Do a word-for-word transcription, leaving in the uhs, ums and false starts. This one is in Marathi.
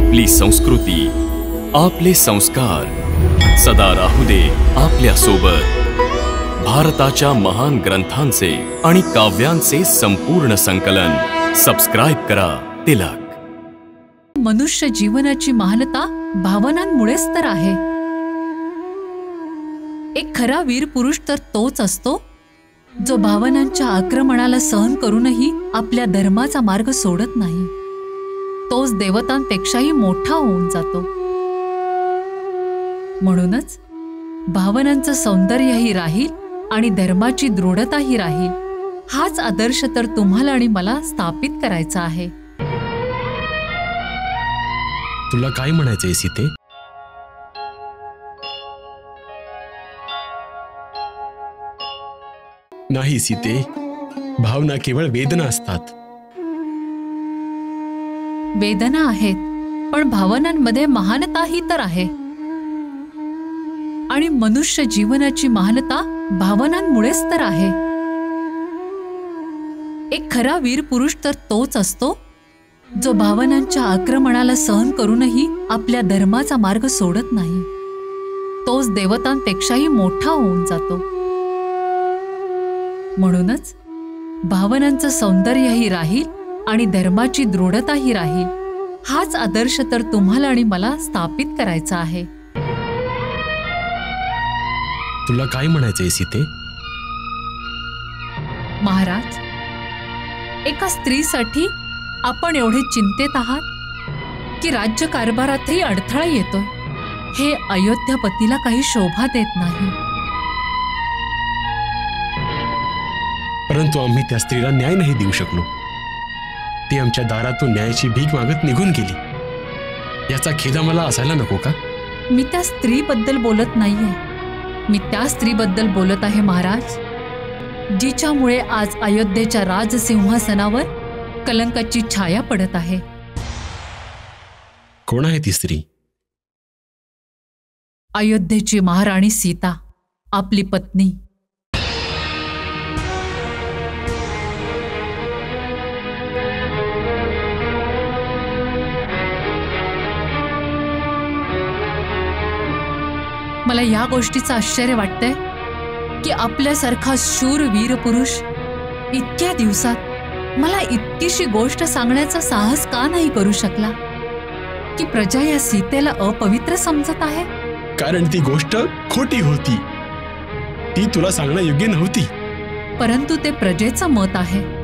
आपली संस्कृती, आपले संस्कार सदा राहू दे आपल्या सोबत। भारताच्या महान ग्रंथांचे आणि काव्यांचे संपूर्ण संकलन सबस्क्राइब करा तिलक। मनुष्य जीवनाची महानता भावनांमुळेच तर आहे। एक खरा वीर पुरुष तर तोच असतो जो भावनांच्या आक्रमणाला सहन करूनही आपल्या धर्माचा मार्ग सोडत नाही। तोच देवतांपेक्षाही मोठा होऊन जातो। म्हणूनच भावनांचं सौंदर्यही राहील आणि धर्माची दृढताही राहील। हाच आदर्श तर तुम्हाला आणि मला स्थापित करायचा आहे। तुला काय म्हणायचंय सीते? नाही सीते, भावना केवळ वेदना असतात। वेदना आहेत, पण भावनांमध्ये महानताही तर आहे। आणि मनुष्य जीवनाची महानता भावनांमुळेच तर आहे। एक खरा वीर पुरुष तर तोच असतो जो भावनांच्या आक्रमणाला सहन करूनही आपल्या धर्माचा मार्ग सोडत नाही। तोच देवतांपेक्षाही मोठा होऊन जातो। म्हणूनच भावनांचं सौंदर्यही राहील आणि धर्माची दृढताही राहील। हाच आदर्श तर तुम्हाला आणि मला स्थापित करायचा आहे। तुला काय म्हणायचंय सीते? महाराज, एका स्त्रीसाठी आपण एवढे चिंतेत आहात की राज्यकारभारातही अडथळा येतोय। हे अयोध्यापतीला काही शोभा देत नाही। परंतु आम्ही त्या स्त्रीला न्याय नाही देऊ शकलो। ती आमच्या दारातून न्यायाची भीक मागत निघून गेली। याचा खेद आम्हाला असायला नको का? मी त्या स्त्रीबद्दल बोलत नाहीये, मी त्या स्त्रीबद्दल बोलत आहे महाराज, जिच्यामुळे आज अयोध्येच्या राजसिंहासनावर कलंकाची छाया पडत आहे। कोण आहे ती स्त्री? अयोध्येची महाराणी सीता, आपली पत्नी। मला या गोष्टीचं आश्चर्य वाटतंय की आपल्यासारखा शूर वीर पुरुष इतक्या दिवसात मला इतकीशी गोष्ट सांगण्याचा साहस का नाही करू शकला की प्रजा या सीतेला अपवित्र समजत आहे। कारण ती गोष्ट खोटी होती, ती तुला सांगणं योग्य नव्हती। परंतु ते प्रजेचं मत आहे।